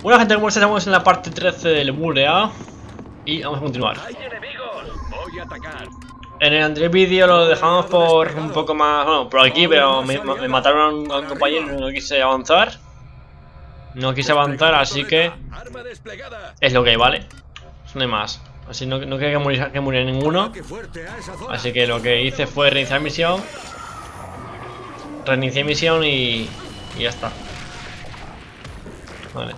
Bueno, gente, como estamos en la parte 13 del Burea y vamos a continuar. Hay enemigos. Voy a atacar. En el anterior vídeo lo dejamos por un poco más, bueno, por aquí, pero me mataron a un compañero y no quise avanzar. No quise avanzar, así que Arma desplegada. es lo que hay, ¿vale? No hay más. Así no creo que muriera ninguno. Así que lo que hice fue reiniciar misión. Reinicié misión y ya está. Vale.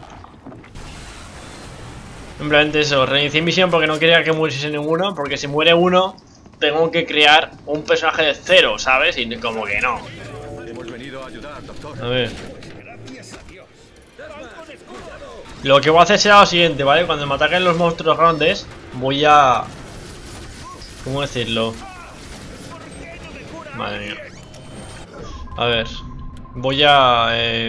Simplemente eso, reinicié misión porque no quería que muriese ninguno. Porque si muere uno, tengo que crear un personaje de cero, ¿sabes? Y como que no. Hemos venido a ayudar, doctor. A ver. Lo que voy a hacer será lo siguiente, ¿vale? Cuando me ataquen los monstruos grandes, voy a... ¿cómo decirlo? Madre mía. A ver. Voy a...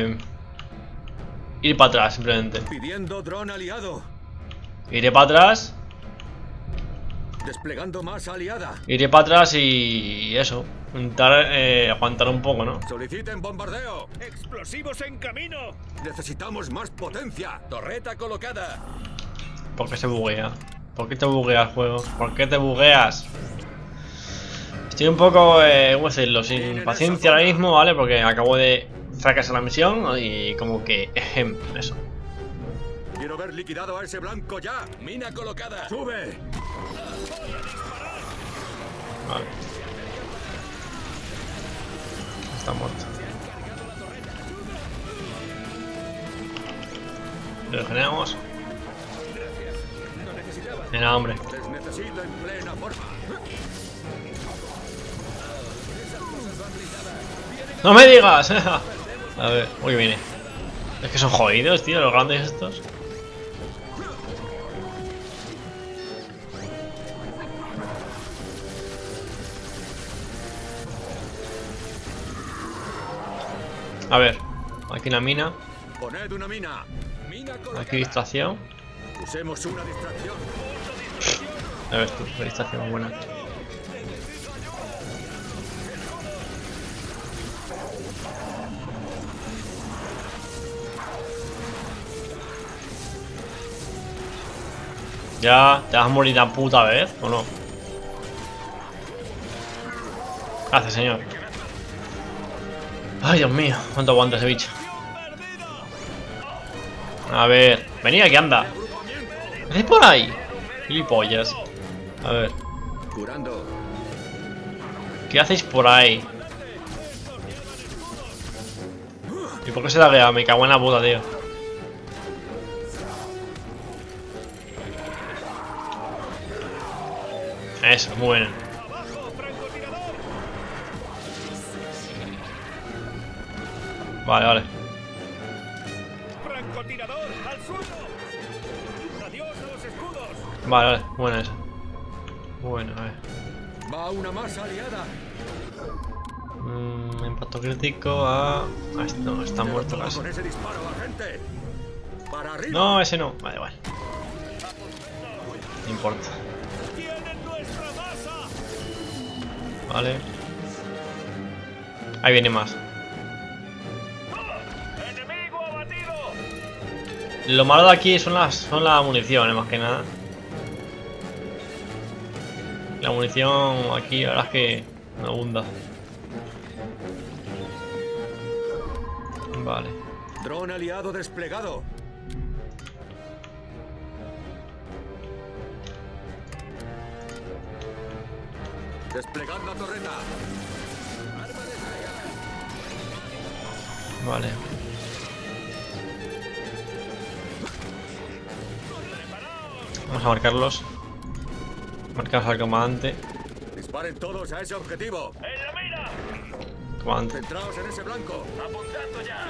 ir para atrás, simplemente. Pidiendo dron aliado. Iré para atrás. Desplegando más aliada. Iré para atrás y... eso. Intentar aguantar un poco, ¿no? Soliciten bombardeo. Explosivos en camino. Necesitamos más potencia. Torreta colocada. ¿Por qué se buguea? ¿Por qué te buguea el juego? ¿Por qué te bugueas? Estoy un poco, ¿cómo decirlo? Sin paciencia ahora mismo, ¿vale? Porque acabo de fracasar la misión y como que... eso. Quiero ver liquidado a ese blanco ya. Mina colocada. Sube. Vale. Está muerto. Lo regeneramos. Venga, hombre. Les necesito en plena forma. ¡No me digas! A ver, uy, viene. Es que son jodidos, tío, los grandes estos. A ver, aquí una mina. Poned una mina. Mina colocada. Aquí distracción. Usemos una distracción. A ver tú, la distracción buena. Ya, ¿te vas a morir la puta vez o no? Gracias, señor. Ay, Dios mío, cuánto aguanta ese bicho. A ver, vení aquí, anda. ¿Qué hacéis por ahí? Gilipollas. A ver, Curando. ¿qué hacéis por ahí? ¿Y por qué se laguea? Me cago en la puta, tío. Eso, muy bueno. Vale, vale. Francotirador al suelo. Adiós a los escudos. Vale, vale, buena esa. Bueno, a ver. Va una más aliada. Impacto crítico a... no, está muerto casi. Con ese disparo, agente. Para arriba. No, ese no. Vale, vale. No importa. Tienen nuestra masa. Vale. Ahí viene más. Enemigo abatido. Lo malo de aquí son la munición, más que nada. La munición aquí, la verdad es que no abunda. Vale. Dron aliado desplegado. Desplegando torreta. Arma desplegada. Vale. Vamos a marcarlos. Marcamos al comandante. Disparen todos a ese objetivo. ¡En la mira! Comandante. Centraos en ese blanco. Apuntando ya.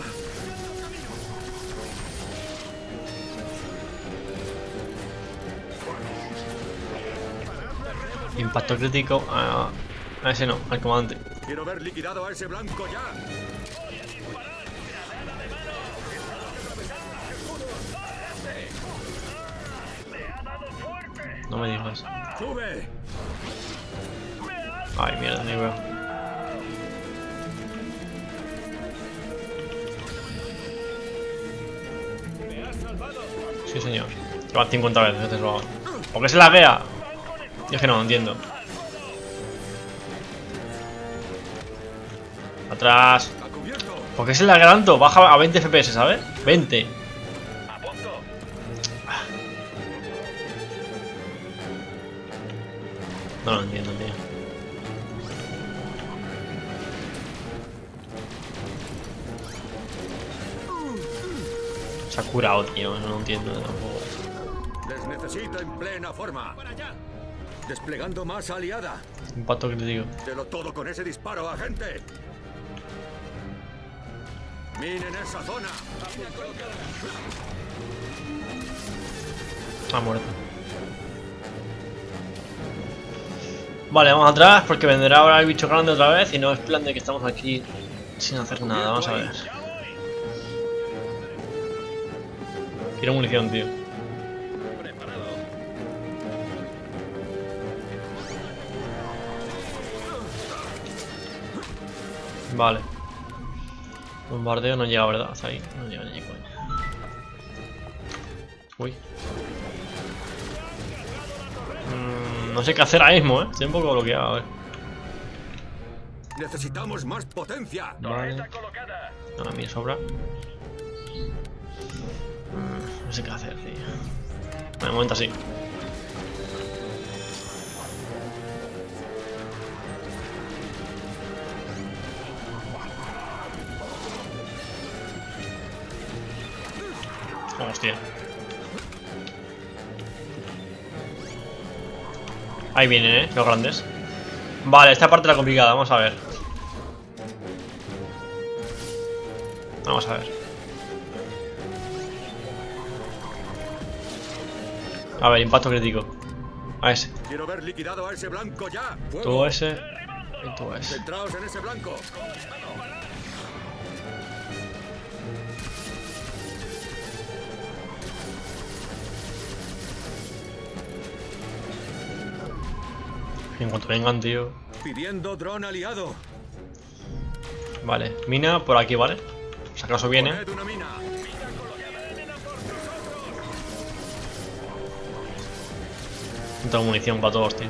Impacto crítico a ese no, al comandante. Quiero ver liquidado a ese blanco ya. No me digas. Sube. Ay, mierda, ni veo. Sí, señor. Llevan 50 veces este juego. ¿Por qué se laguea? Yo es que no lo entiendo. Atrás. ¿Por qué se laguea tanto? Baja a 20 FPS, ¿sabes? 20. No lo entiendo, tío. Se ha curado, tío. No lo entiendo tampoco. Les necesito en plena forma. Desplegando masa aliada. Impacto crítico. Delo todo con ese disparo, agente. Minen esa zona. Ha muerto. Vale, vamos atrás porque vendrá ahora el bicho grande otra vez y no es plan de que estamos aquí sin hacer nada. Vamos a ver. Quiero munición, tío. Vale. Bombardeo no llega, ¿verdad? Hasta ahí. No llega ni coña. Uy. No sé qué hacer ahora mismo, Estoy un poco bloqueado, a ver. Necesitamos más potencia. Vale. No, a mí me sobra. No sé qué hacer, tío. De momento así. Hostia. Ahí vienen, los grandes. Vale, esta parte es la complicada, vamos a ver. Vamos a ver. A ver, impacto crítico. A ese. Quiero ver liquidado a ese blanco ya. Tú ese. Y tú ese. Centraos en ese blanco. En cuanto vengan, tío. Pidiendo dron aliado. Vale, mina por aquí, ¿vale? Si acaso viene. Poned una mina. No tengo munición para todos, tío.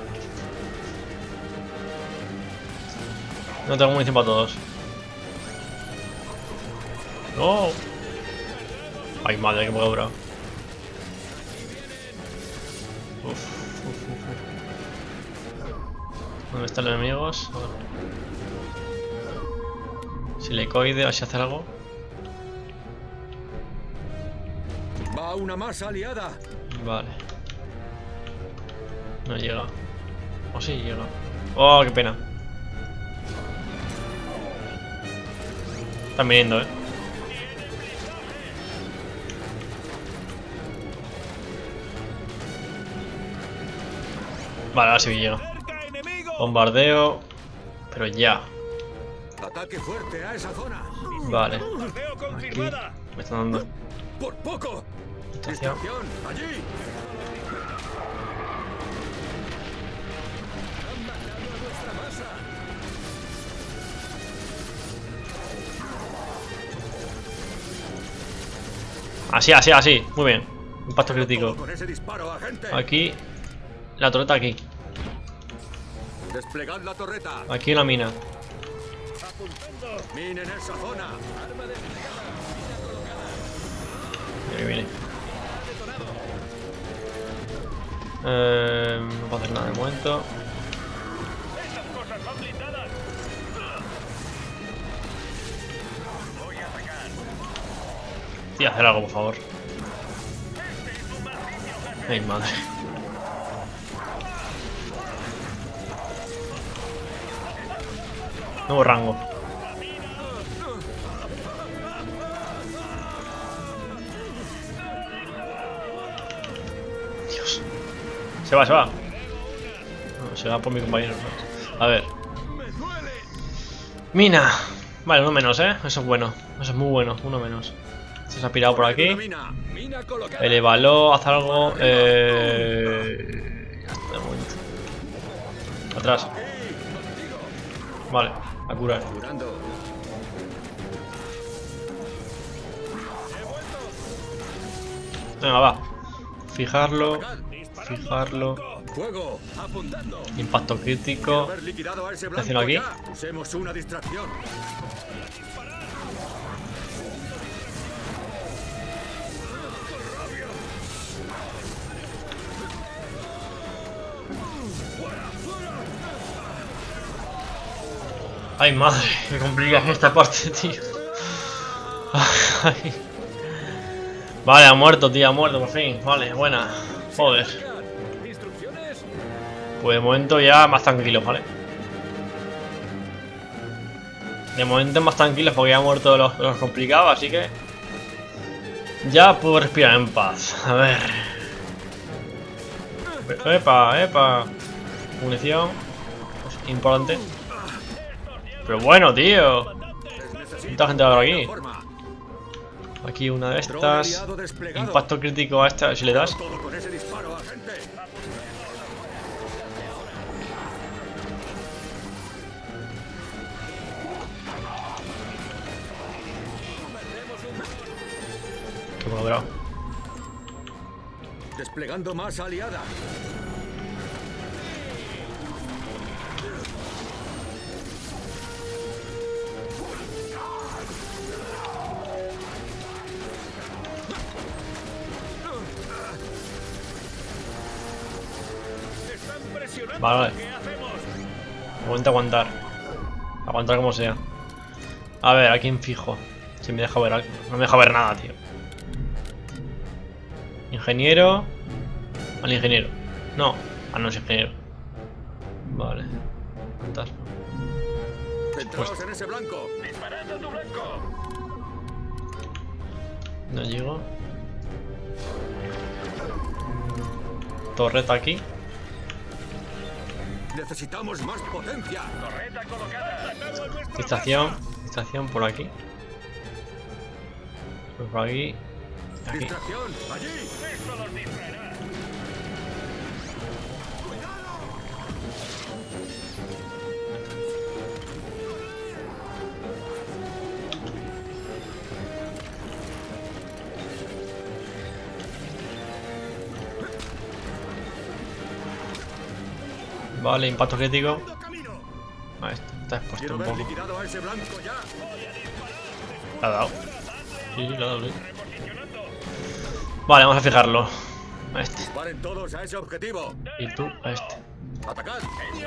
No tengo munición para todos. ¡No! Ay, madre, que poco dura. ¿Dónde están los enemigos? A ver. Silicoide, a ver si hace algo. Va una masa aliada. Vale. No llega. O sí llega. Oh, qué pena. Están viniendo, Vale, ahora sí llega. Bombardeo. Pero ya. Ataque fuerte a esa zona. Vale. Aquí. Me están dando. Por poco. Distracción. Allí. Así, así, así. Muy bien. Impacto crítico. Con ese disparo, agente. Aquí. La torreta aquí. Desplegad la torreta. Aquí la mina. Minen esa zona. Ahí viene. No puedo hacer nada de momento. Tío, hacer algo, por favor. Ay, madre. Nuevo rango. Dios. Se va, se va. No, se va por mi compañero. A ver. Mina. Vale, uno menos, Eso es bueno. Eso es muy bueno. Uno menos. Se ha pirado por aquí. Elevalo, haz algo. Ya está, de momento. Atrás. Vale, a curar. Venga, va. Fijarlo. Fijarlo. Fuego, apuntando. Impacto crítico. Haber liquidado a ese Haciendo aquí. ya. Usemos una distracción. Ay, madre, me complica esta parte, tío. Ay. Vale, ha muerto, tío, ha muerto por fin. Vale, buena. Joder. Pues de momento ya más tranquilos, ¿vale? De momento más tranquilos porque ya han muerto los complicados, así que ya puedo respirar en paz. A ver. Epa, epa. Munición. Pues, importante. Pero bueno, tío. ¿Cuánta gente va por aquí? Aquí una de estas. Impacto crítico a esta, si le das. Qué bueno, bravo. Desplegando más aliada. Vale. Aguantar. Aguantar como sea. A ver, ¿a quién fijo? Si me deja ver algo. No me deja ver nada, tío. Ingeniero. Al ingeniero. No. Ah, no es ingeniero. Vale. Fantasma. Centraos en ese blanco. Disparad a tu blanco. No llego. Torreta aquí. Necesitamos más potencia. Torreta colocada. Estación por aquí. Por aquí. Aquí. Distracción. Allí. Esto los distraerá. Vale, impacto crítico. Ahí está expuesto un poco. Le ha dado. Sí, le ha dado. Vale, vamos a fijarlo. A este. Disparen todos a ese objetivo. Y tú a este. Atacad.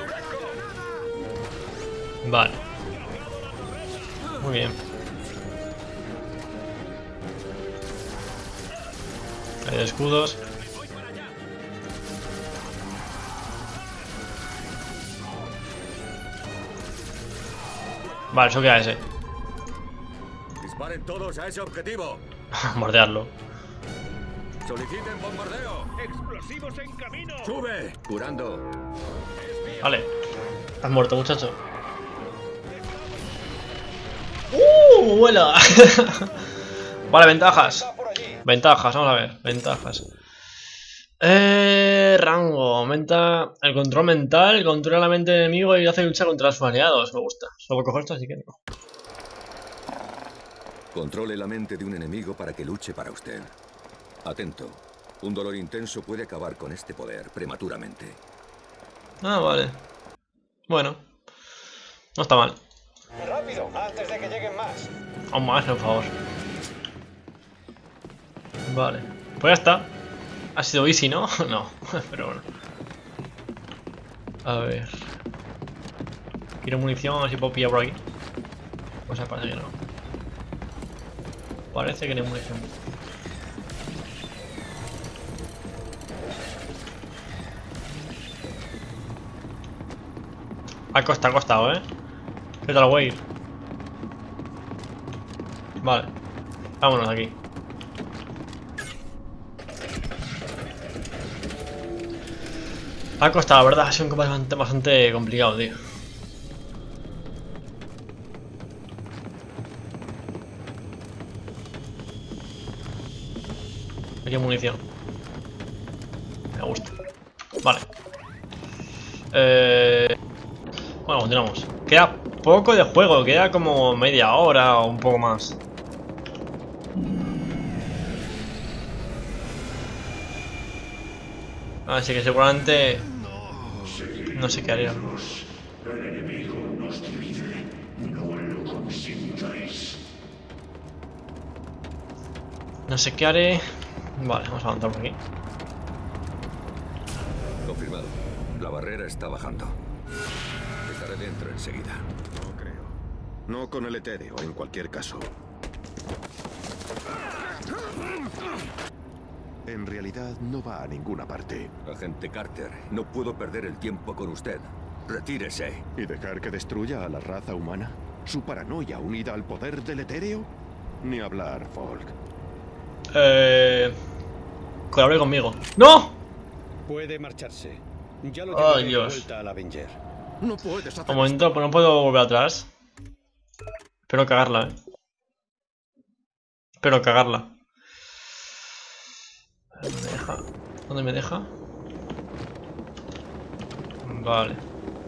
Vale. Muy bien. Hay escudos. Vale, eso queda ese. Disparen todos a ese objetivo. Mordearlo. Soliciten bombardeo. Explosivos en camino. Sube. Curando. Vale. Estás muerto, muchacho. ¡Vuela! Vale, ventajas. Ventajas, vamos a ver. Ventajas. Rango. Aumenta el control mental, controla la mente del enemigo y hace luchar contra sus aliados. Me gusta. Solo cojo esto, así que no. Controle la mente de un enemigo para que luche para usted. Atento. Un dolor intenso puede acabar con este poder prematuramente. Ah, vale. Bueno. No está mal. Rápido, antes de que lleguen más. Aún más, por favor. Vale. Pues ya está. Ha sido easy, ¿no? No, pero bueno. A ver. Quiero munición, a ver si puedo pillar por aquí. Pues parece que no. Parece que no hay munición. Ha costado, ¿eh? ¿Qué tal, güey? Vale. Vámonos de aquí. Ha costado, la verdad. Ha sido un combate bastante complicado, tío. Aquí hay munición. Me gusta. Vale. Bueno, continuamos. Queda poco de juego. Queda como media hora o un poco más. Así que seguramente... No sé qué haría. No sé qué haré. Vale, vamos a avanzar por aquí. Confirmado. La barrera está bajando. Estaré dentro enseguida. No creo. No con el etéreo, en cualquier caso. En realidad no va a ninguna parte. Agente Carter, no puedo perder el tiempo con usted. Retírese. ¿Y dejar que destruya a la raza humana? ¿Su paranoia unida al poder del etéreo? Ni hablar, Folk. Colabore conmigo. ¡No! Puede marcharse. Ya lo Ay, llevaré de Dios. vuelta al Avenger. No puedes hacer Un momento, pues no puedo volver atrás. Espero cagarla, Espero cagarla. ¿Dónde me deja? ¿Dónde me deja? Vale.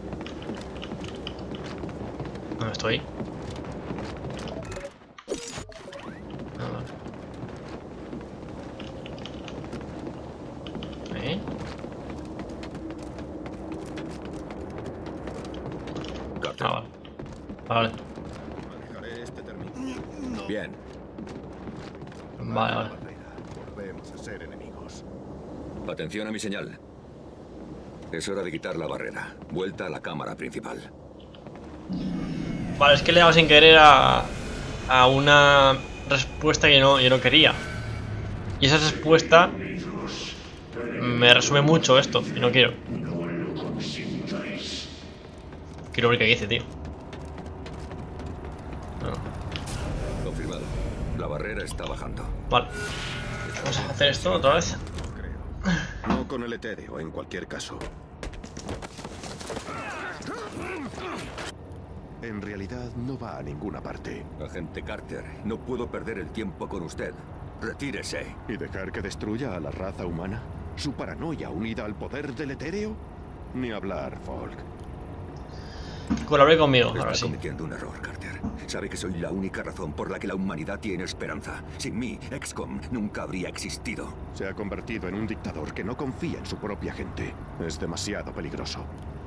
¿Dónde estoy? Ah, vale. ¿Eh? Carter. Ah, vale. Vale. Manejaré este término. Bien. Vale, vale. Volvemos a ser enemigos. Atención a mi señal. Es hora de quitar la barrera. Vuelta a la cámara principal. Vale, es que le he dado sin querer a una respuesta que yo no quería. Y esa respuesta me resume mucho esto. Y no quiero. Quiero ver qué dice, tío. No. Confirmado. La barrera está bajando. Vale. Vamos a hacer esto otra vez. No creo. No con el etéreo, en cualquier caso. En realidad no va a ninguna parte. Agente Carter, no puedo perder el tiempo con usted. Retírese. ¿Y dejar que destruya a la raza humana? ¿Su paranoia unida al poder del etéreo? Ni hablar, Folk. Colabore conmigo, Está ahora sí. cometiendo un error, Carter. Sabe que soy la única razón por la que la humanidad tiene esperanza. Sin mí, XCOM nunca habría existido. Se ha convertido en un dictador que no confía en su propia gente. Es demasiado peligroso.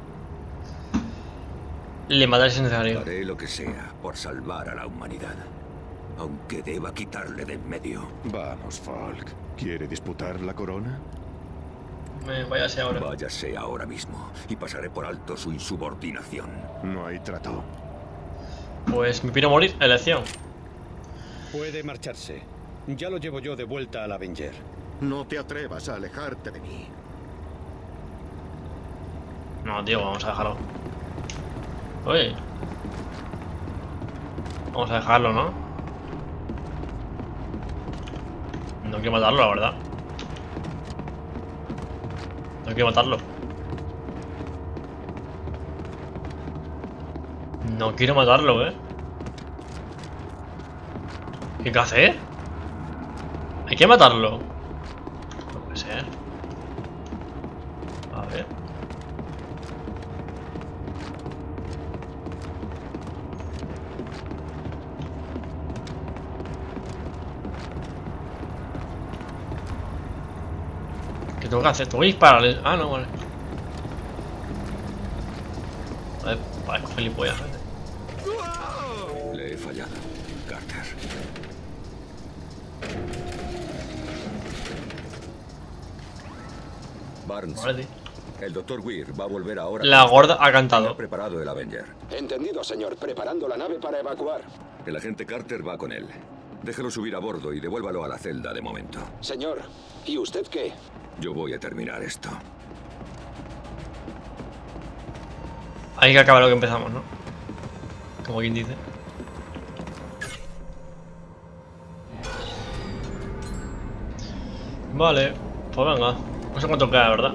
Le mataré si es necesario. Haré lo que sea por salvar a la humanidad. Aunque deba quitarle de en medio. Vamos, Folk. ¿Quiere disputar la corona? Váyase ahora. Váyase ahora mismo y pasaré por alto su insubordinación. No hay trato. Pues me piro a morir. Elección. Puede marcharse. Ya lo llevo yo de vuelta al Avenger. No te atrevas a alejarte de mí. No, tío, vamos a dejarlo. Oye. Vamos a dejarlo, ¿no? No quiero matarlo, la verdad. No quiero matarlo. No quiero matarlo, ¿Qué hace? Hay que matarlo. No puede ser. A ver. ¿Qué tengo que hacer? Tengo que dispararle. Ah, no, vale. Vale, parezco gilipollas, Le he fallado, Carter. Barnes, Vale, tío. el Dr. Weir va a volver ahora. La gorda ha Ha cantado. preparado el Avenger. Entendido, señor. Preparando la nave para evacuar. El agente Carter va con él. Déjelo subir a bordo y devuélvalo a la celda de momento. Señor, ¿y usted qué? Yo voy a terminar esto. Hay que acabar lo que empezamos, ¿no? Como quien dice. Vale, pues venga. No sé cuánto queda, ¿verdad?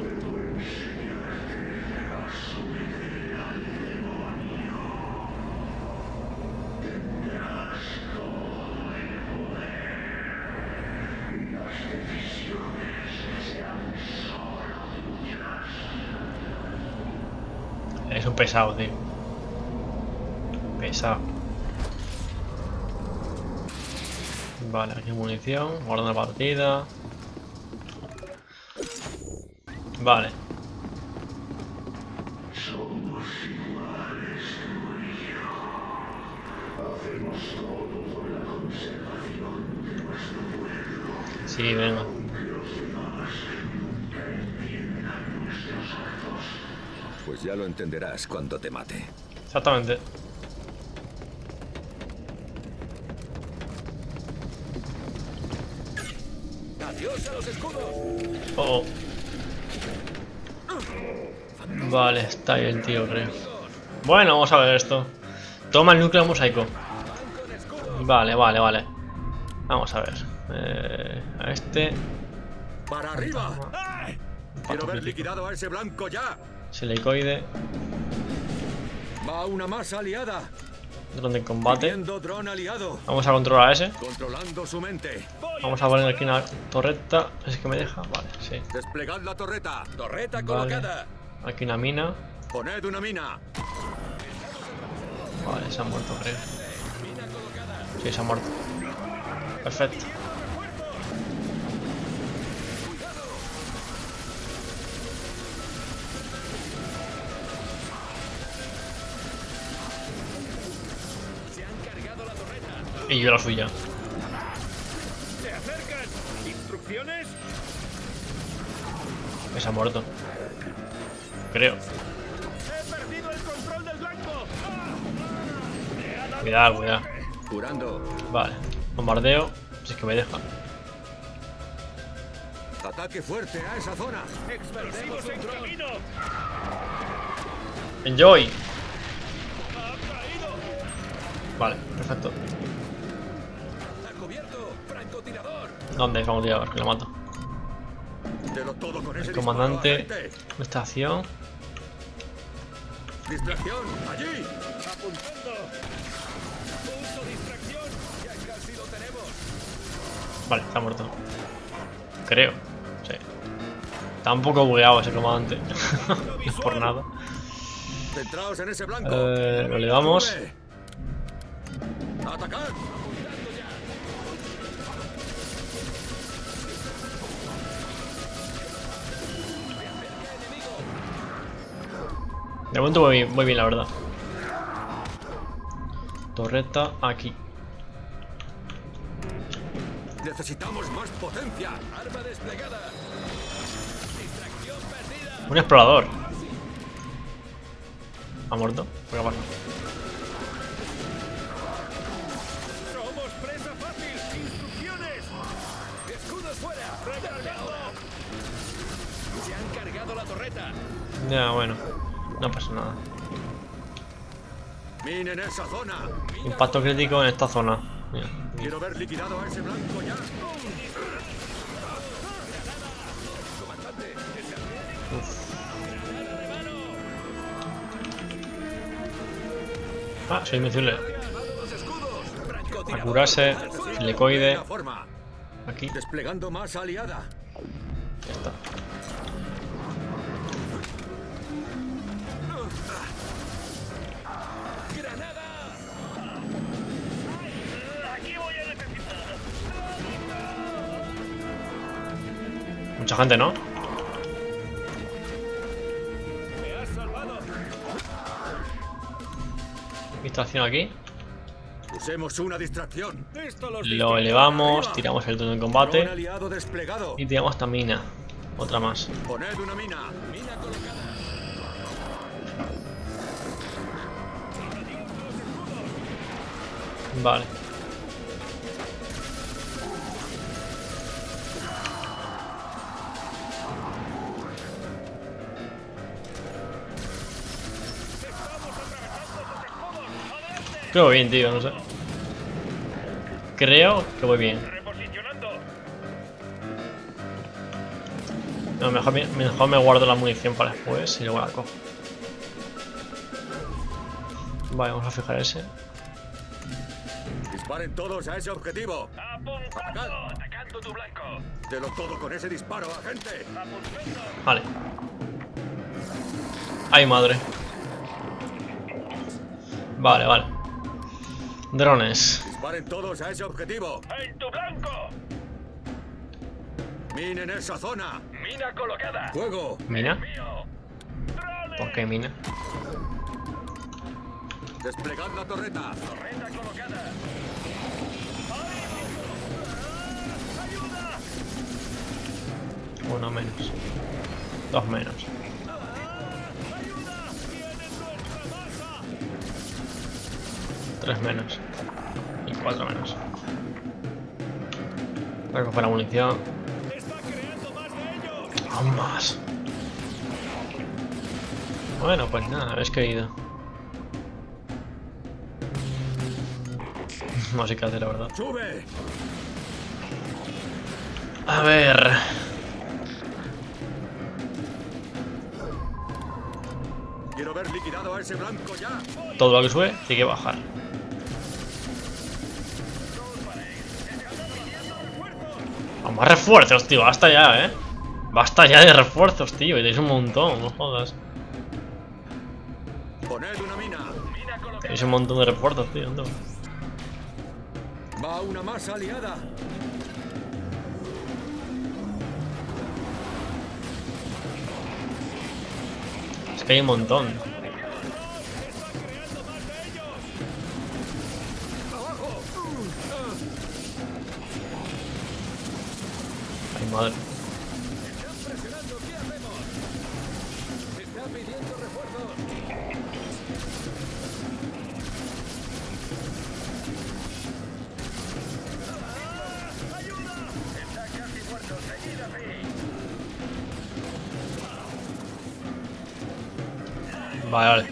Es un pesado, tío. Pesado. Vale, aquí hay munición. Guardando la partida. Vale. Sí, venga. Pues ya lo entenderás cuando te mate. Exactamente. ¡Adiós a los escudos! Oh, oh. Vale, está ahí el tío, creo. Bueno, vamos a ver esto. Toma el núcleo mosaico. Vale, vale, vale. Vamos a ver. A este. ¡Para arriba! ¡Quiero ver crítico. liquidado a ese blanco ya! Silicoide. ¡Va una masa aliada! Dron de combate. Viendo dron aliado. Vamos a controlar a ese. Controlando su mente. Vamos a poner aquí una torreta. ¿Es que me deja? Vale, sí. Desplegad la torreta. Torreta Vale. colocada. Aquí una mina. Poned una mina. Vale, se ha muerto, creo. Sí, se ha muerto. Perfecto. Y yo la suya. ¡Se acercan! ¿Instrucciones? Que se ha muerto. Creo. ¡He perdido el control del blanco! Cuidado, cuidado. Curando. Vale. Bombardeo. Si es que me deja. Ataque fuerte a esa zona. ¡Explosivos en camino! Enjoy. Vale, perfecto. ¡Ha cubierto! ¡Francotirador! ¿Dónde? Vamos a ver que lo mato. Delo todo con ese El comandante. disparo, agente. Estación. ¡Distracción! ¡Allí! ¡Apuntando! ¡Pulso distracción! ¡Ya casi lo tenemos! Vale, está muerto. Creo. Sí. Está un poco bugueado ese comandante. No es por nada. Centraos en ese blanco. Lo le damos. ¡Atacad! De momento voy bien, la verdad. Torreta aquí. Necesitamos más potencia. Arma desplegada. Distracción perdida. Un explorador. ¿Ha muerto? Por abajo. ¡Somos presa fácil! ¡Instrucciones! ¡Escudos fuera! ¡Recargando! ¡Se han cargado la torreta! Ya, bueno. No pasa nada. Minen esa zona. Impacto crítico en esta zona. Mira, aquí. Quiero ver liquidado a ese blanco ya. Ah, soy invencible. Los escudos. A curarse. Silicoide. Forma. Aquí. Desplegando más aliada. Ya está. Mucha gente, ¿no? ¡Me has salvado! Distracción aquí. Usemos una distracción. ¡Listo los Lo elevamos, tiramos el turno de Dron combate aliado desplegado. y tiramos esta mina. Otra más. Poned una mina. Mina colocada. Vale. Creo que voy bien, tío, no sé. Creo que voy bien. Reposicionando. No, mejor me guardo la munición para después y luego la cojo. Vale, vamos a fijar ese. Disparen todos a ese objetivo. ¡Apuntando! ¡Atacando tu blanco! Delo todo con ese disparo, agente. ¡Apuntando! Vale. Ay, madre. Vale, vale. Drones. Disparen todos a ese objetivo. ¡En tu blanco! Minen esa zona. Mina colocada. Fuego. ¿Mina? ¿Por qué mina? Desplegad la torreta. Torreta colocada. Uno menos. Dos menos. Tres menos. Y cuatro menos. Recoger la munición. Aún más. Bueno, pues nada, habéis caído. Música de la verdad. Sube. A ver. Quiero ver liquidado a ese blanco ya. Todo lo que sube tiene que bajar. Más refuerzos, tío. Basta ya, Basta ya de refuerzos, tío. Y tenéis un montón, no jodas. Poned una mina. Tenéis un montón de refuerzos, tío. ¿No? Va una masa aliada. Es que hay un montón. Ay, madre. Vale.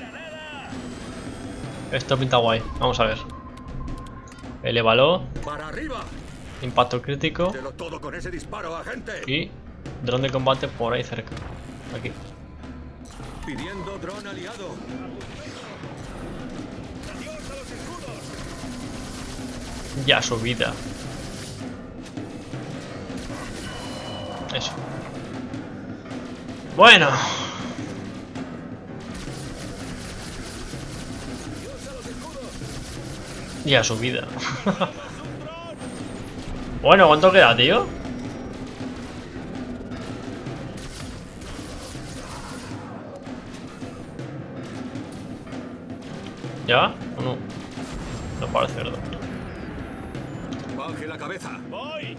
Esto pinta guay. Vamos a ver. Elévalo. Para arriba. Impacto crítico. Delo todo con ese disparo, agente. Y dron de combate por ahí cerca. Aquí. Pidiendo dron aliado. Ya subida. Eso. Bueno. Ya subida. Bueno, ¿cuánto queda, tío? ¿Ya? ¿O no? No parece verdad. Baje la cabeza. ¡Voy!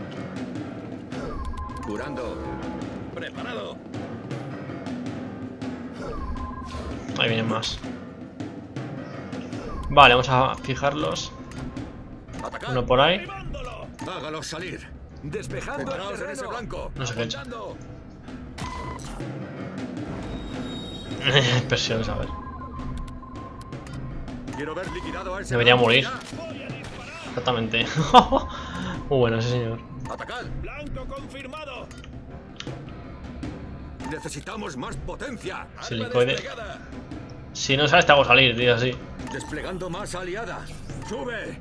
Curando. Preparado. Ahí vienen más. Vale, vamos a fijarlos. Atacad. Uno por ahí. Hágalos salir. Despejando. Centraos en ese blanco. No sé qué he hecho. Apuntando. Expresiones, a ver. Quiero ver liquidado a ese Debería blanco morir. ya. Exactamente. Muy bueno, sí, señor. Atacad. ¡Blanco confirmado! Necesitamos más potencia. Silicoide. Arma desplegada. Si no sabes, te hago salir, tío, así. Desplegando más aliada. Sube.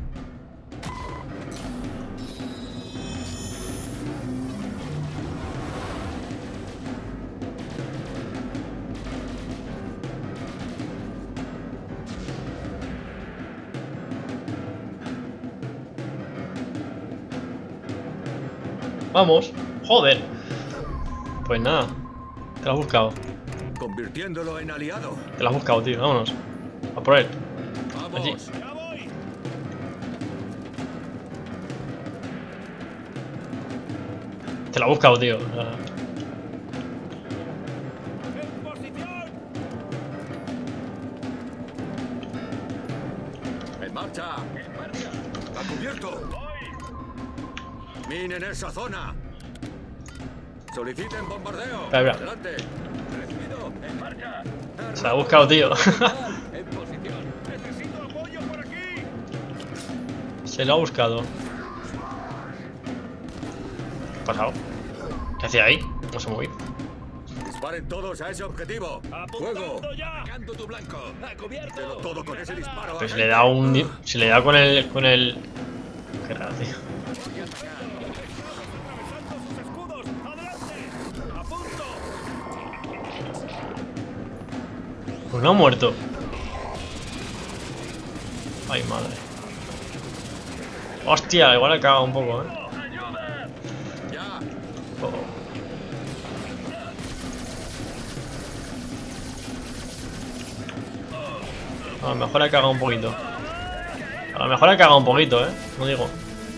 Vamos. Joder. Pues nada. Te lo has buscado. Convirtiéndolo en aliado. Te lo has buscado, tío. Vámonos. A por él. Vamos. Allí. ¡Ya voy! Te lo has buscado, tío. O sea, ¡En posición! En marcha. A cubierto. Minen esa zona. Soliciten bombardeo. Espera, espera. Adelante. Recibido. En marcha. se lo ha buscado, tío. En posición. ¡Necesito apoyo por aquí! Se lo ha buscado. ¿Qué ha pasado? ¿Qué hacía ahí? No se movía. Disparen todos a ese objetivo. Fuego. ¡Apuntando ya! Atacando tu blanco. A cubierto. Delo todo con ese disparo. Pues agente. le da un... Si le da con el... Qué raro, tío. ¡Atravesando sus escudos! ¡Adelante! ¡A punto! Pues no ha muerto. Ay, madre. Hostia, igual he cagado un poco, Ya. Oh. A lo mejor he cagado un poquito. A lo mejor he cagado un poquito, no digo.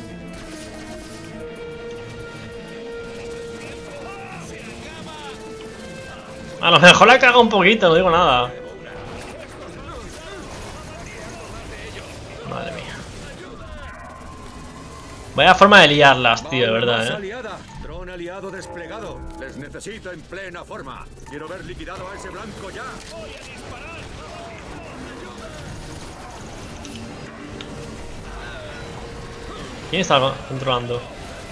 A lo mejor le he cagado un poquito, no digo nada. Madre mía. Vaya forma de liarlas, tío, de verdad, Dron aliado desplegado. Les necesito en plena forma. Quiero ver liquidado a ese blanco ya. ¿Quién está controlando?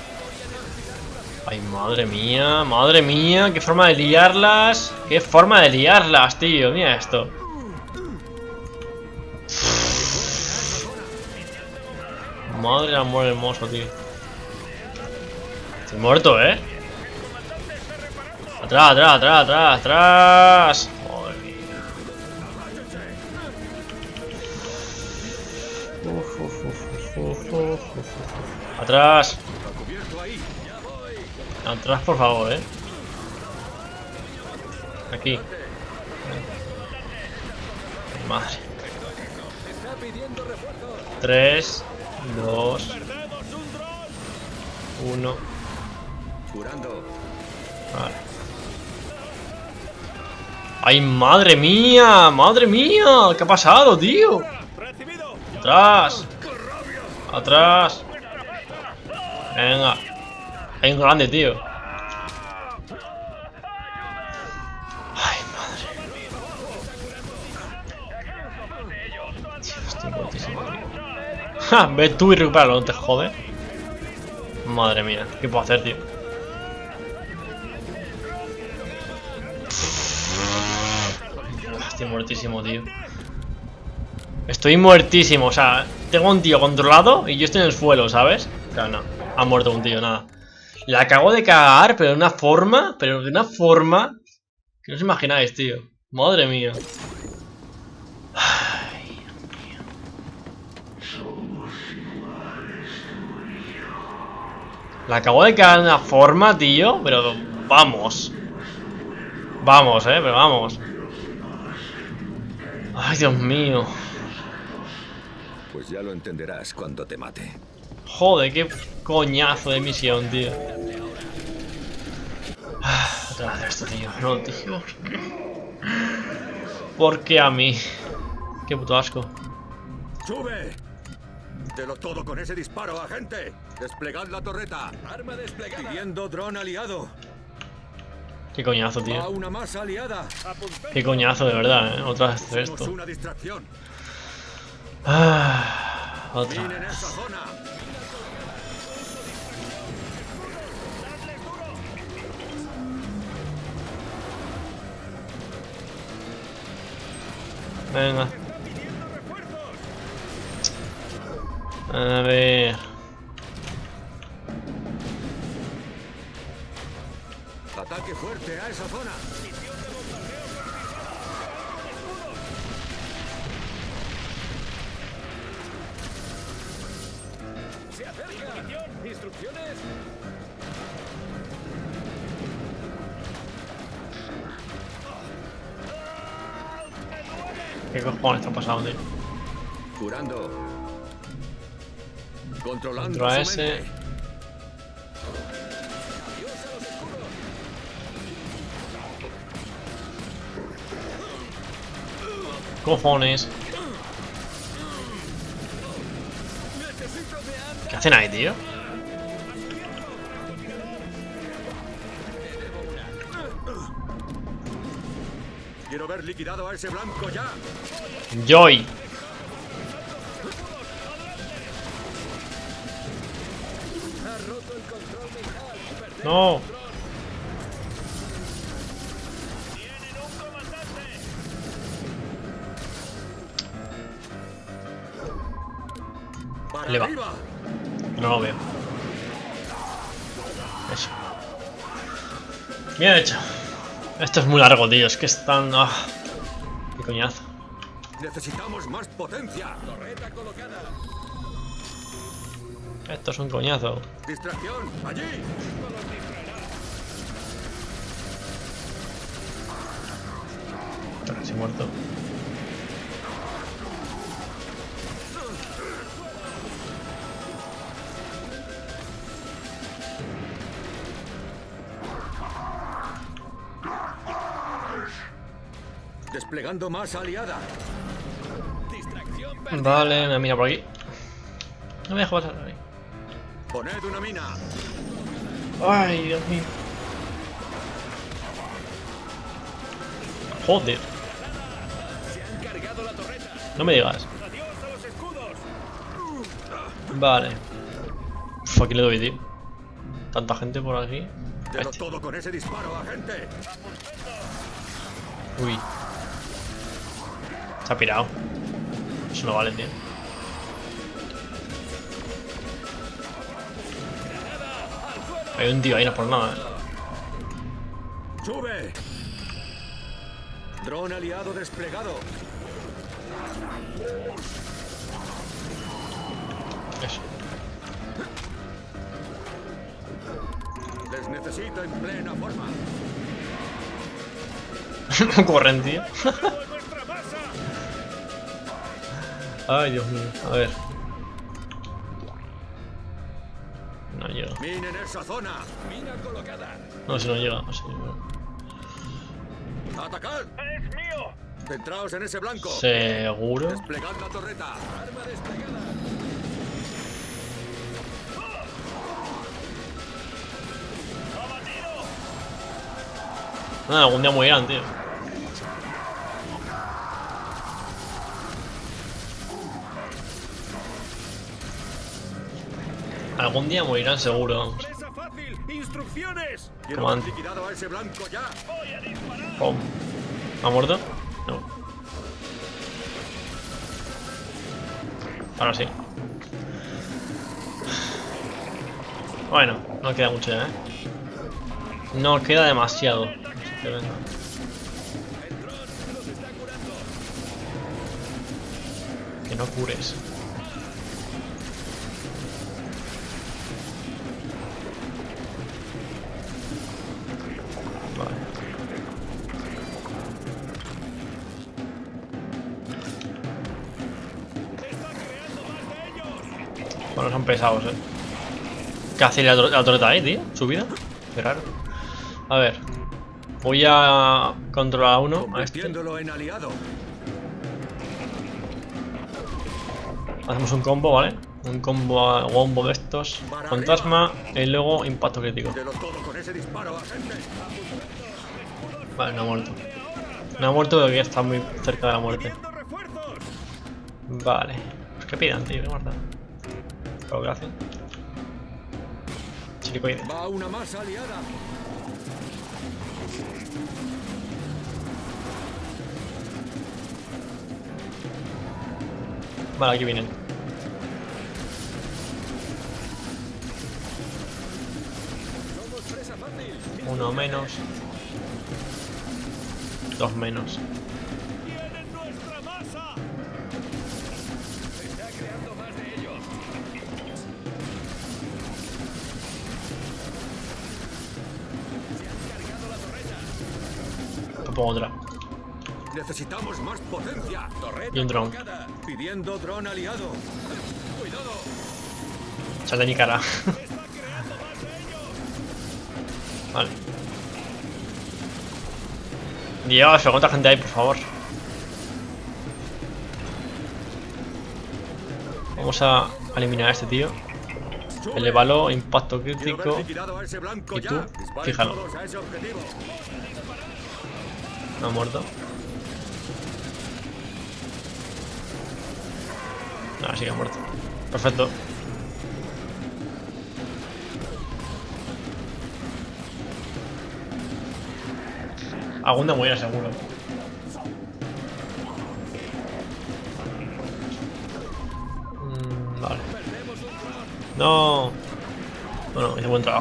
Ay, madre mía, qué forma de liarlas. Qué forma de liarlas, tío, mira esto. Madre del amor hermoso, tío. Estoy muerto, Atrás. Madre mía. Atrás. Atrás, por favor, Aquí. Madre. 3, 2, 1. Vale. ¡Ay, madre mía! ¡Madre mía! ¿Qué ha pasado, tío? ¡Atrás! ¡Atrás! Venga. Hay un grande, tío. Ay, madre. Tío, estoy muertísimo, tío. ¡Ja! Ve tú y recupéralo, no te jode. Madre mía, ¿qué puedo hacer, tío? Estoy muertísimo, tío. Estoy muertísimo, o sea, tengo un tío controlado y yo estoy en el suelo, ¿sabes? Claro, no, ha muerto un tío, nada. La acabo de cagar, pero de una forma, que no os imagináis, tío. Madre mía. Ay, Dios mío. La acabo de cagar de una forma, tío, pero vamos. Vamos, pero vamos. Ay, Dios mío. Pues ya lo entenderás cuando te mate. Joder, qué coñazo de misión, tío. Otra vez esto, tío. No, tío. ¿Por qué a mí? Qué puto asco. ¡Sube! Delo todo con ese disparo, agente. Desplegad la torreta. Arma desplegada. Pidiendo dron aliado. Qué coñazo, tío. A una más aliada. Qué coñazo, de verdad, Otra vez esto. Una distracción. Otra en esa zona. Venga. A ver. Ataque fuerte a esa zona. Se acerca. Instrucciones. ¿Qué cojones está pasando, tío? Curando. Controlando Contra su ese. mente. Cojones. ¿Qué hacen ahí, tío? Quiero ver liquidado a ese blanco ya. Joy. No. Para Le va. arriba. No lo veo. Eso. Bien hecho. Esto es muy largo, tío. Es que es tan... qué coñazo. Necesitamos más potencia. Torreta colocada. Esto es un coñazo. Distracción. Allí. Casi muerto. Desplegando más aliada. Vale, una mina por aquí. No me dejo pasar ahí. Poned una mina. Ay, Dios mío. Joder. No me digas. Vale. Uf, aquí le doy, tío. Tanta gente por aquí. Delo todo con ese disparo, agente. Uy. Se ha pirado. Eso no vale, tío. Hay un tío ahí, no por nada, ¡Sube! Dron aliado desplegado. Eso. Les necesito en plena forma. No corren, tío. Ay, Dios mío. A ver. No llega. Mina en esa zona. Mina colocada. No, si no llega. No sé. ¡Atacad! ¡Es mío! Centraos en ese blanco. ¿Seguro? Desplegad la torreta. Arma desplegada. Nada, algún día morirán, tío. Algún día morirán seguro. ¡Presa fácil! ¡Instrucciones! Como antes. liquidado a ese blanco ya. Voy a disparar. Pum. ¿Ha muerto? No. Ahora sí. Bueno, no queda mucho ya, ¿eh? No queda demasiado. Así que venga. Que no cures. Vale. Bueno, son pesados, ¿Qué hace la torreta ahí, tío? ¿Subida? Qué raro. A ver. Voy a controlar a uno. A este. Convirtiéndolo en aliado. Hacemos un combo, ¿vale? Un combo de estos. Fantasma y luego impacto crítico. Delo todo con ese disparo, agente. Vale, no ha muerto. No ha muerto porque está muy cerca de la muerte. Vale. Pues que pidan, tío, que muerta. ¿Pero qué hacen? Silicoide. Va una más aliada. Vale, aquí vienen. Uno menos. Dos menos. Te pongo otra. Necesitamos más potencia. Torreta Y un dron. colocada. Pidiendo dron aliado. Cuidado. Sal de mi cara. Vale. Dios, ¿cuánta gente hay, por favor? Vamos a eliminar a este tío. Elevalo, impacto crítico. Y tú, fíjalo. No ha muerto. No, sí que ha muerto. Perfecto. Algún de morir seguro. Vale. No. Bueno, hice buen trabajo.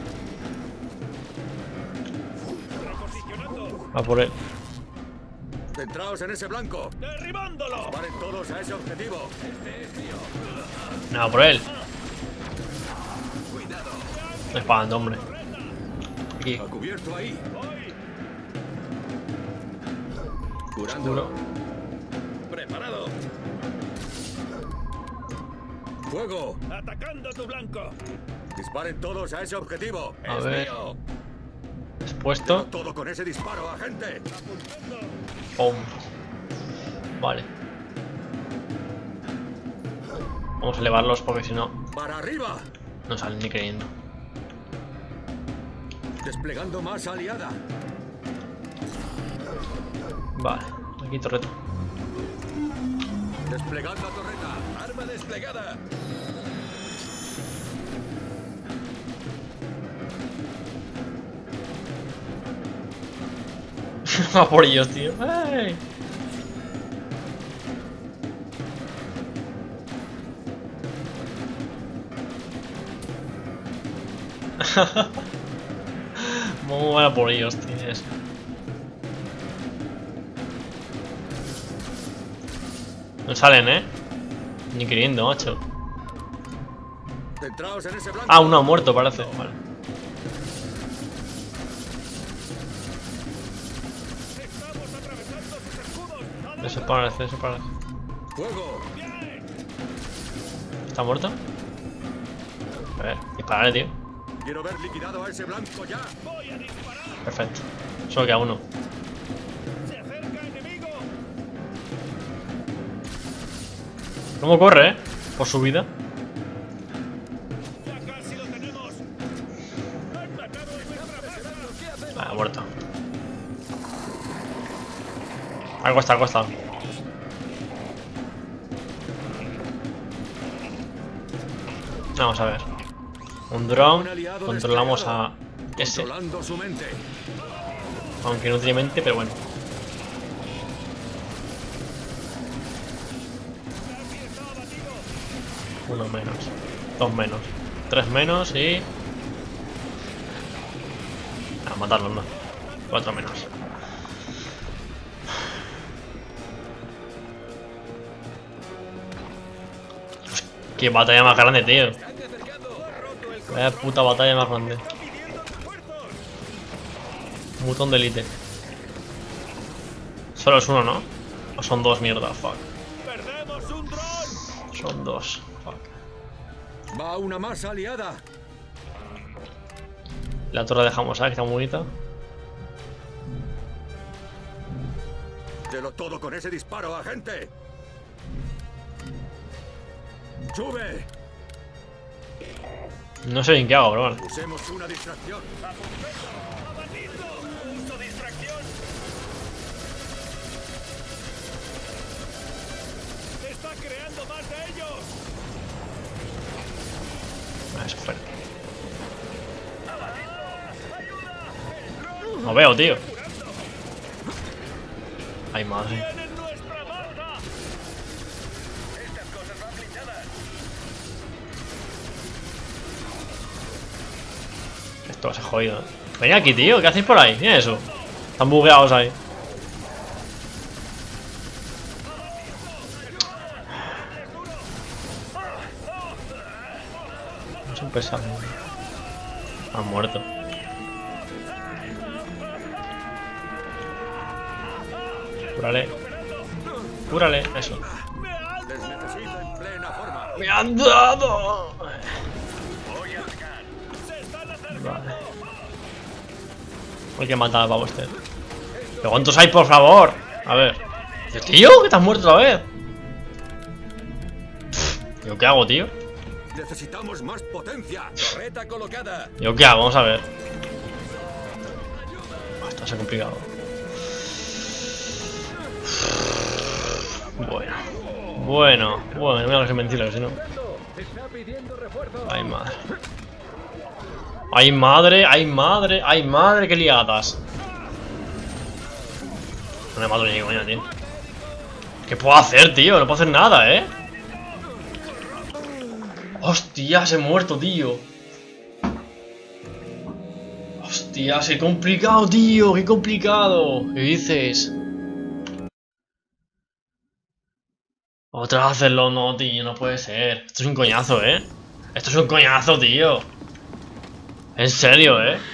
Va por él. Centraos en ese blanco. ¡Derribándolo! Disparen todos a ese objetivo. Este es mío. No, por él. Cuidado. Me disparando, hombre. Aquí. Ha cubierto ahí. Seguro. Curándolo. Preparado. Fuego. Atacando tu blanco. Disparen todos a ese objetivo. A Es ver. mío. puesto. Todo con ese disparo, agente. ¡Pum! Vale. Vamos a elevarlos porque si no, Para arriba. no salen ni creyendo. Desplegando más aliada. Vale, aquí torreta. Desplegad la torreta. Arma desplegada. Va por ellos, tío. ¡Ay! Muy buena por ellos, tío. No salen, ni queriendo, macho. Centraos en ese blanco. Ah, uno ha muerto, parece. Vale. Eso parece, eso parece. Fuego. ¿Está muerto? A ver, dispararle, tío. Quiero ver liquidado a ese blanco ya. Perfecto. Solo queda uno. ¿Cómo corre, por su vida? Ah, muerto. Al costado. Vamos a ver. Un drone. Controlamos a ese. Controlando su mente. Aunque inutilmente, pero bueno. Uno menos. Dos menos. Tres menos y... a matarlos, no. Cuatro menos. Qué batalla más grande, tío. Vaya puta batalla más grande. Un botón de elite. Solo es uno, ¿no? O son dos, mierda, fuck. Son dos, fuck. Va una más aliada. La torre dejamos, ¿sabes? Que está muy bonita. Delo todo con ese disparo, agente. ¡Sube! No sé bien qué hago, pero bueno. Usemos una distracción. ¡Uso distracción! ¡Está creando más de ellos! Ah, eso fue. No veo, tío. Ay, madre. ¡Tienen nuestra marca! Estas cosas van blindadas. Esto va a ser jodido, ¿eh? Venid aquí, tío. ¿Qué hacéis por ahí? Mira eso. Están bugueados ahí. Es un pesado. Han muerto. Cúrale. Cúrale, eso. Les necesito en plena forma. ¡Me han dado! Vale. Hay que matar al pavo este. ¿Pero cuántos hay, por favor? A ver. Tío, que te has muerto otra vez. ¿Yo qué hago, tío? Necesitamos más potencia. Torreta colocada. ¿Yo qué hago? Vamos a ver. Esto va a ser complicado. Bueno, mira que se mentira, que si no. Ay, madre. Ay, madre, ay, madre, ay, madre, qué liadas. No me mato ni coña, tío. ¿Qué puedo hacer, tío? No puedo hacer nada, Hostia, se ha muerto, tío. Hostia, qué complicado, tío. Qué complicado. ¿Qué dices? Otra vez hacerlo, no, tío, no puede ser. Esto es un coñazo, Esto es un coñazo, tío. En serio,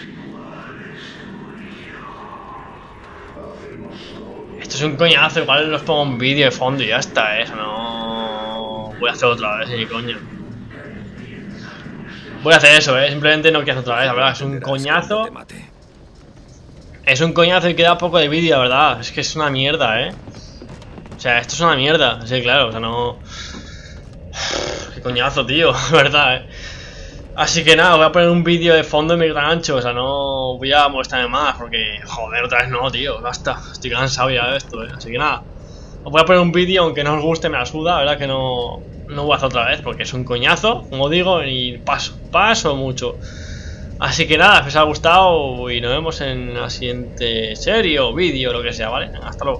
Esto es un coñazo, igual los pongo un vídeo de fondo y ya está, Eso no... Voy a hacer otra vez, ni coño. Voy a hacer eso, Simplemente no quiero hacer otra vez, la verdad, es un coñazo. Es un coñazo y queda poco de vídeo, la verdad. Es que es una mierda, O sea, esto es una mierda. Sí, claro, o sea, no... Qué coñazo, tío, verdad, Así que nada, voy a poner un vídeo de fondo en mi gran ancho. O sea, no voy a molestarme más porque, joder, otra vez no, tío. Basta, estoy cansado ya de esto, Así que nada, os voy a poner un vídeo, aunque no os guste, me la suda. La verdad que no voy a hacer otra vez porque es un coñazo, como digo, y paso mucho. Así que nada, espero que os haya gustado y nos vemos en la siguiente serie o vídeo, lo que sea, ¿vale? Hasta luego.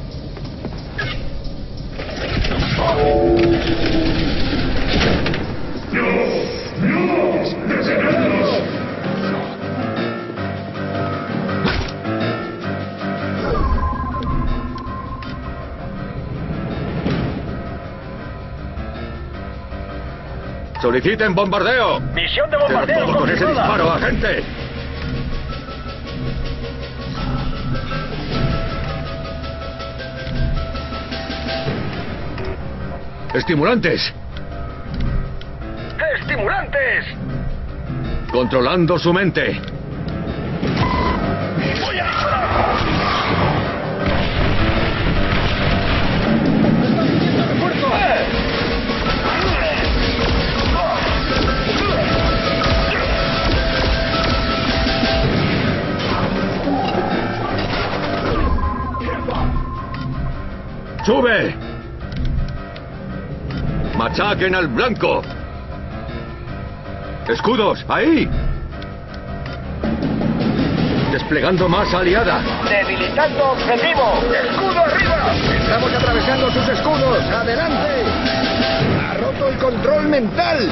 ¡Soliciten bombardeo! ¡Misión de bombardeo con ese disparo, agente! ¡Estimulantes! ¡Estimulantes! Controlando su mente. ¡Voy a disparar! ¡Sube! ¡Machaquen al blanco! ¡Escudos! ¡Ahí! ¡Desplegando más aliada! ¡Debilitando objetivo! ¡Escudo arriba! ¡Estamos atravesando sus escudos! ¡Adelante! ¡Ha roto el control mental!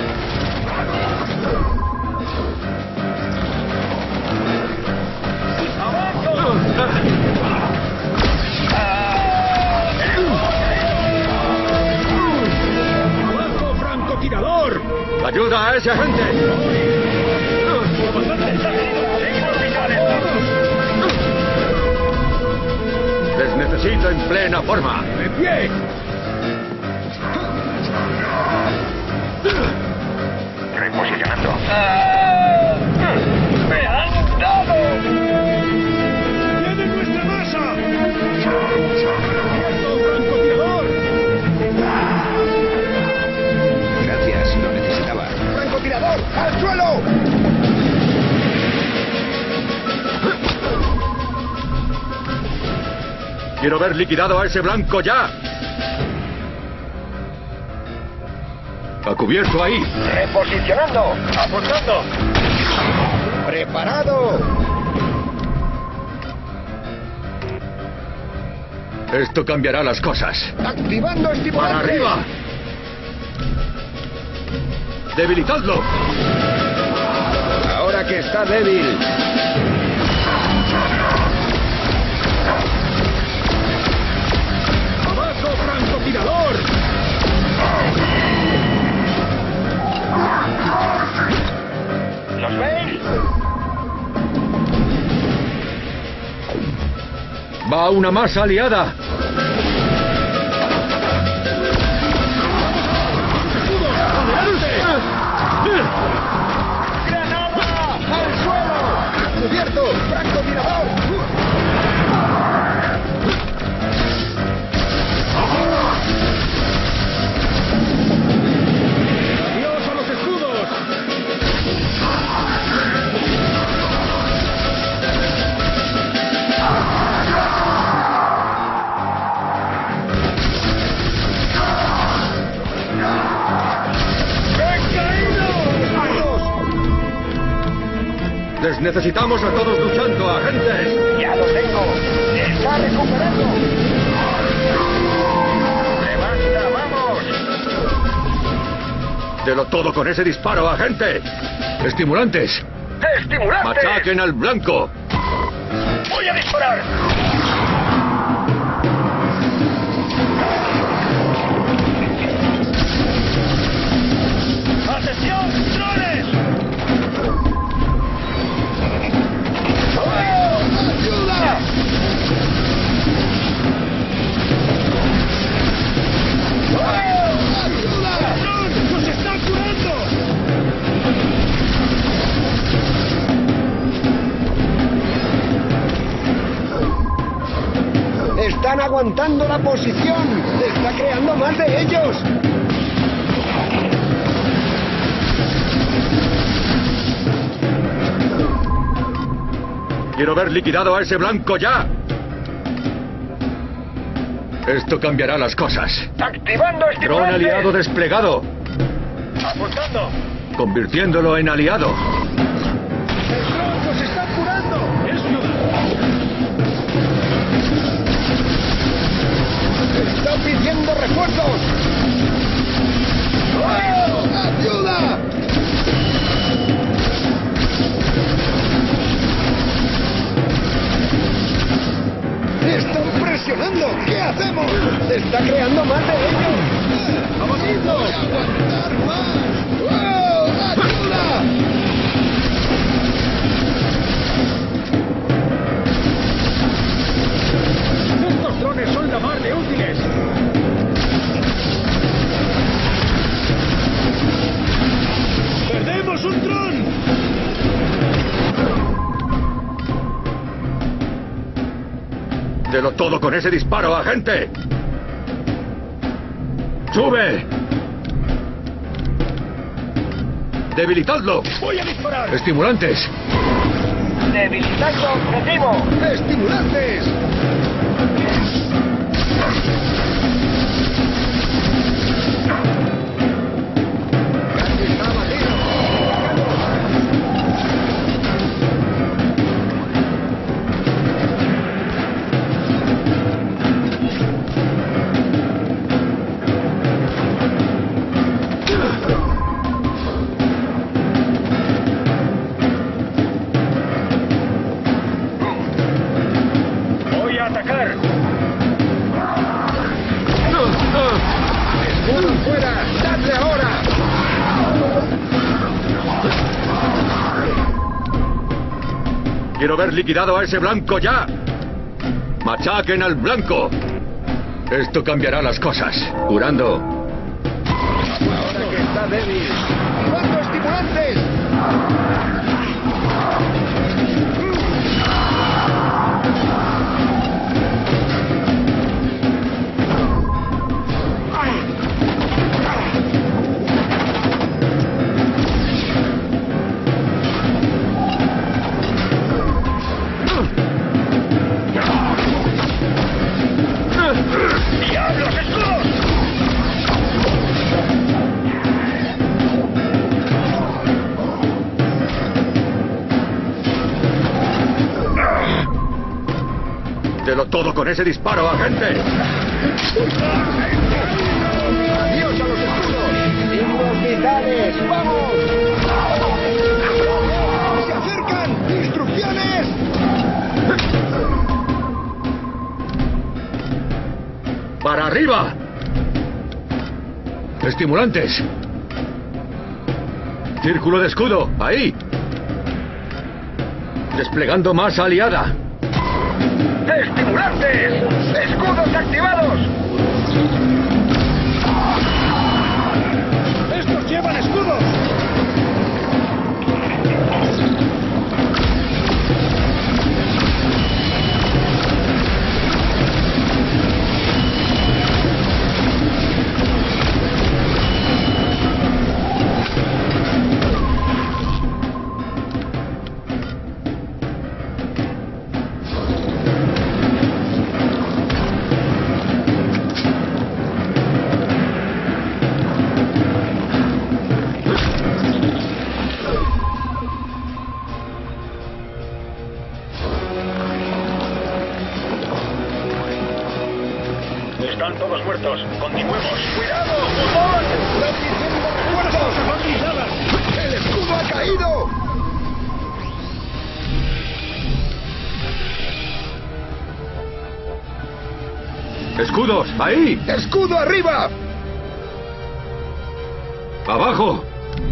¡Abajo, francotirador! ¡Ayuda a ese agente! ¡Les necesito en plena forma! ¡De pie! Reposicionando. ¡Me han dado! ¡Tienen nuestra masa! ¡Alto, francotirador! Gracias, lo necesitaba. ¡Francotirador! ¡Al suelo! ¡Quiero ver liquidado a ese blanco ya! ¡A cubierto ahí! ¡Reposicionando! ¡Apuntando! ¡Preparado! Esto cambiará las cosas. ¡Activando ¡Para estimulantes! arriba! ¡Debilitadlo! Ahora que está débil. ¡Abajo, francotirador! ¿Los veis? ¡Va una masa aliada! ¡Granada! ¡Al suelo! ¡Cubierto! ¡Francotirador! ¡Adiós a los escudos! ¡Les necesitamos a todos luchando, agentes! ¡Ya lo tengo! ¡Está recuperando! ¡Levanta, vamos! ¡Delo todo con ese disparo, agente! ¡Estimulantes! ¡Estimulantes! ¡Machaquen al blanco! ¡Voy a disparar! ¡Atención, drones! ¡Ayuda! ¡Ayuda! ¡Nos están curando! aguantando la posición. Está creando más de ellos. Quiero ver liquidado a ese blanco ya. Esto cambiará las cosas. Activando Dron estimulantes. aliado desplegado. Apuntando. Convirtiéndolo en aliado. ¡El dron nos está curando! ¡Está pidiendo refuerzos! ¡Oh! ¡Ayuda! ¡Están presionando! ¿Qué hacemos? ¡Está creando más de ellos! ¡Abatiendo! ¡Voy a aguantar más! ¡Oh! ¡Ayuda! Estos drones son la mar de útiles. ¡Perdemos un dron! Delo todo con ese disparo, agente. ¡Sube! ¡Debilitadlo! ¡Voy a disparar! ¡Estimulantes! ¡Debilitando objetivo! ¡Estimulantes! ¡Casi está abatido! ¡Voy a atacar! ¡Escudo fuera! ¡Dadle ahora! Quiero ver liquidado a ese blanco ya. Machaquen al blanco. Esto cambiará las cosas. Curando. Ahora que está débil. ¡Activando estimulantes! ¡Diablos, escudos! Delo todo con ese disparo, agente. ¡Adiós a los escudos! ¡Signos vitales! ¡Vamos! ¡Se acercan! ¡Instrucciones! ¡Para arriba! Estimulantes. Círculo de escudo. Ahí. Desplegando más aliada. ¡Estimulantes! ¡Escudos activados! ¡Estos llevan escudos! Están todos muertos. Continuemos. ¡Cuidado! ¡Botón! ¡Están diciendo refuerzos! ¡El escudo ha caído! Escudos. Ahí. ¡Escudo arriba! Abajo.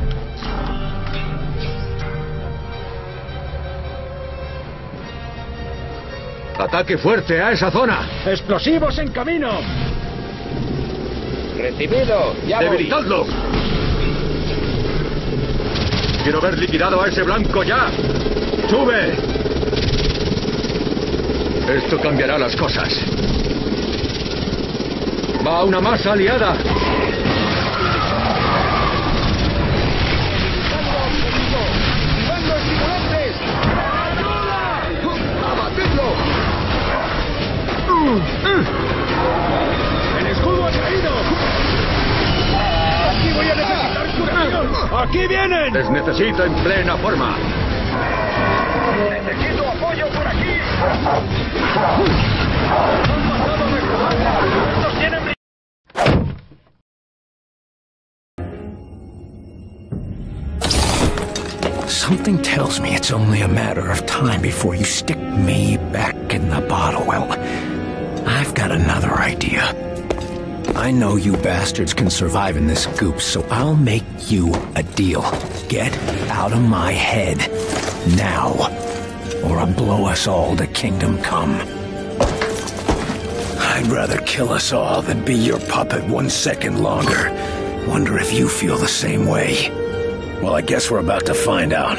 Ataque fuerte a esa zona. ¡Explosivos en camino! Recibido. Ya voy. Debilitadlo. Quiero ver liquidado a ese blanco ya. ¡Sube! Esto cambiará las cosas. Va una masa aliada. ¡Mando estimulantes! ¡Abatidlo! ¡El escudo ha caído! ¡Aquí voy a necesitar curación! ¡Aquí vienen! Les necesito en plena forma. ¡Necesito apoyo por aquí! ¡Han matado a nuestro banda! ¡Estos tienen... Something tells me it's only a matter of time before you stick me back in the bottle. Well, I've got another idea. I know you bastards can survive in this goop, so I'll make you a deal. Get out of my head. Now. Or I'll blow us all to Kingdom Come. I'd rather kill us all than be your puppet 1 second longer. Wonder if you feel the same way. Well, I guess we're about to find out.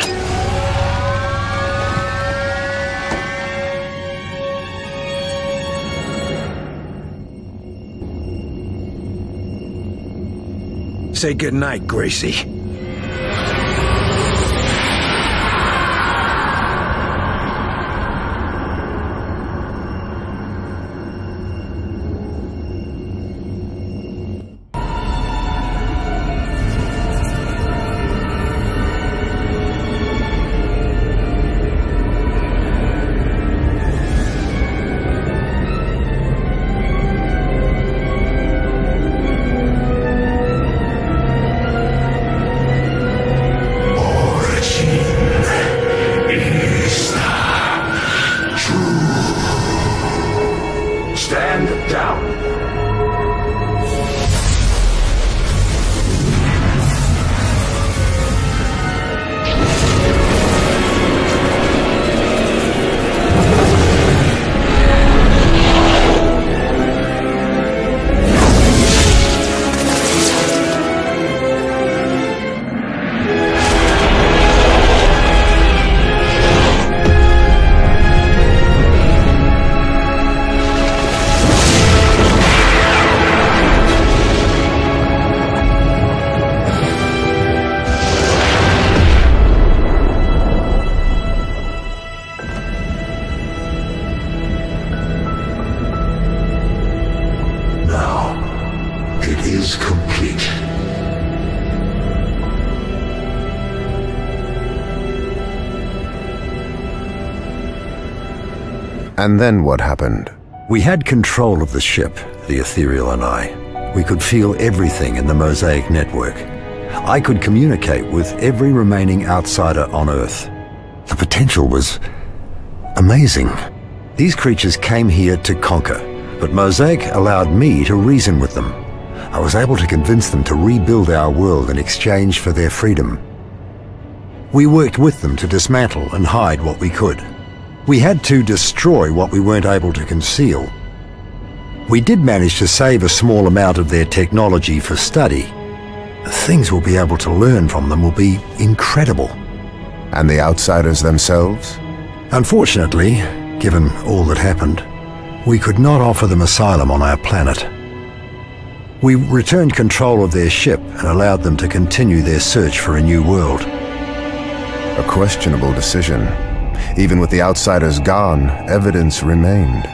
Say goodnight, Gracie. Stand down. Is complete. And then what happened? We had control of the ship, the Ethereal and I. We could feel everything in the Mosaic network. I could communicate with every remaining outsider on Earth. The potential was amazing. These creatures came here to conquer, but Mosaic allowed me to reason with them. I was able to convince them to rebuild our world in exchange for their freedom. We worked with them to dismantle and hide what we could. We had to destroy what we weren't able to conceal. We did manage to save a small amount of their technology for study. The things we'll be able to learn from them will be incredible. And the outsiders themselves? Unfortunately, given all that happened, we could not offer them asylum on our planet. We returned control of their ship and allowed them to continue their search for a new world. A questionable decision. Even with the outsiders gone, evidence remained.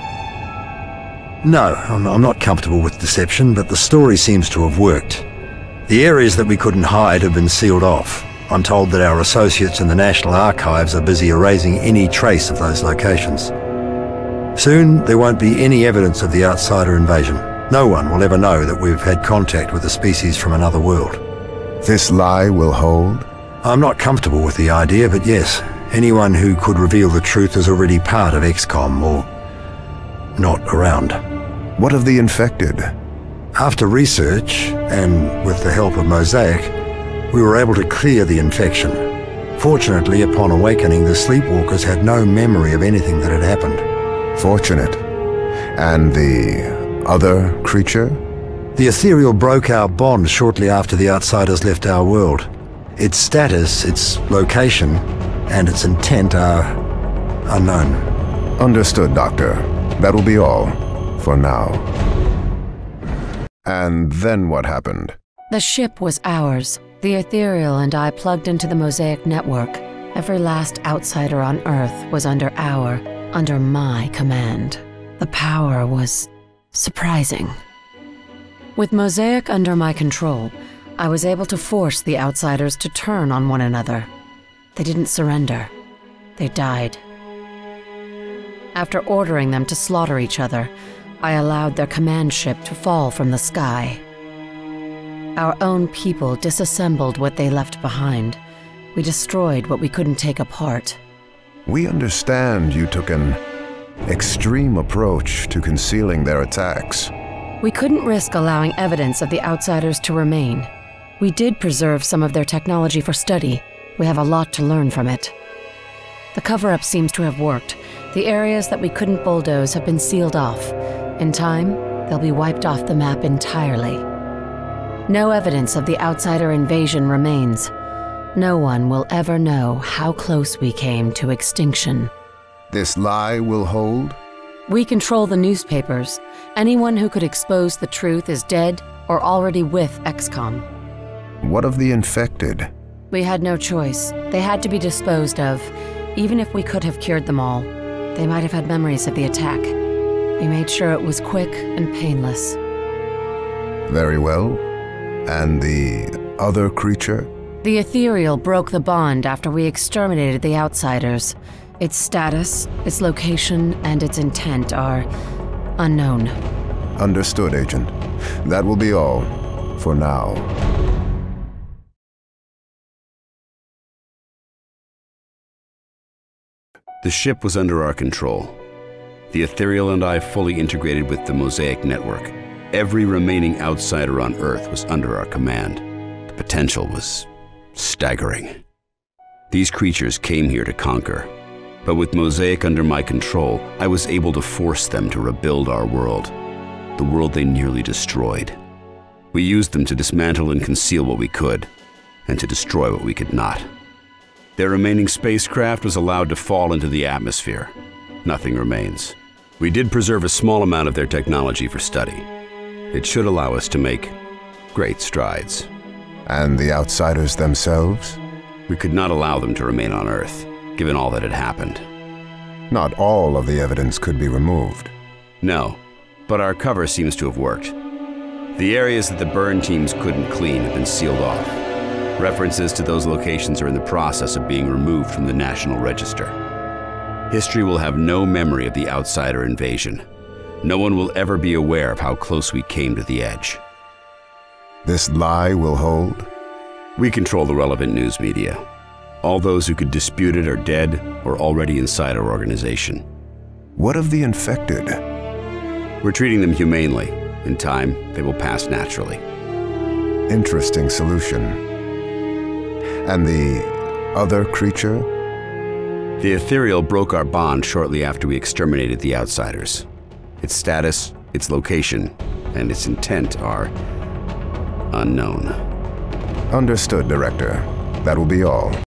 No, I'm not comfortable with deception, but the story seems to have worked. The areas that we couldn't hide have been sealed off. I'm told that our associates in the National Archives are busy erasing any trace of those locations. Soon, there won't be any evidence of the outsider invasion. No one will ever know that we've had contact with a species from another world. This lie will hold? I'm not comfortable with the idea, but yes, anyone who could reveal the truth is already part of XCOM or not around. What of the infected? After research, and with the help of Mosaic, we were able to clear the infection. Fortunately, upon awakening, the sleepwalkers had no memory of anything that had happened. Fortunate. And the other creature? The Ethereal broke our bond shortly after the outsiders left our world. Its status, its location, and its intent are unknown. Understood, Doctor. That'll be all for now. And then what happened? The ship was ours. The Ethereal and I plugged into the Mosaic network. Every last outsider on Earth was under my command. The power was surprising. With Mosaic under my control, I was able to force the outsiders to turn on one another. They didn't surrender. They died. After ordering them to slaughter each other, I allowed their command ship to fall from the sky. Our own people disassembled what they left behind. We destroyed what we couldn't take apart. We understand you took an extreme approach to concealing their attacks. We couldn't risk allowing evidence of the outsiders to remain. We did preserve some of their technology for study. We have a lot to learn from it. The cover-up seems to have worked. The areas that we couldn't bulldoze have been sealed off. In time, they'll be wiped off the map entirely. No evidence of the outsider invasion remains. No one will ever know how close we came to extinction. This lie will hold? We control the newspapers. Anyone who could expose the truth is dead or already with XCOM. What of the infected? We had no choice. They had to be disposed of. Even if we could have cured them all, they might have had memories of the attack. We made sure it was quick and painless. Very well. And the other creature? The Ethereal broke the bond after we exterminated the outsiders. Its status, its location, and its intent are unknown. Understood, Agent. That will be all for now. The ship was under our control. The Ethereal and I fully integrated with the Mosaic network. Every remaining outsider on Earth was under our command. The potential was staggering. These creatures came here to conquer, but with Mosaic under my control, I was able to force them to rebuild our world, the world they nearly destroyed. We used them to dismantle and conceal what we could, and to destroy what we could not. Their remaining spacecraft was allowed to fall into the atmosphere. Nothing remains. We did preserve a small amount of their technology for study. It should allow us to make great strides. And the outsiders themselves? We could not allow them to remain on Earth, given all that had happened. Not all of the evidence could be removed. No, but our cover seems to have worked. The areas that the burn teams couldn't clean have been sealed off. References to those locations are in the process of being removed from the National Register. History will have no memory of the outsider invasion. No one will ever be aware of how close we came to the edge. This lie will hold? We control the relevant news media. All those who could dispute it are dead or already inside our organization. What of the infected? We're treating them humanely. In time, they will pass naturally. Interesting solution. And the other creature? The Ethereal broke our bond shortly after we exterminated the outsiders. Its status, its location, and its intent are unknown. Understood, Director. That will be all.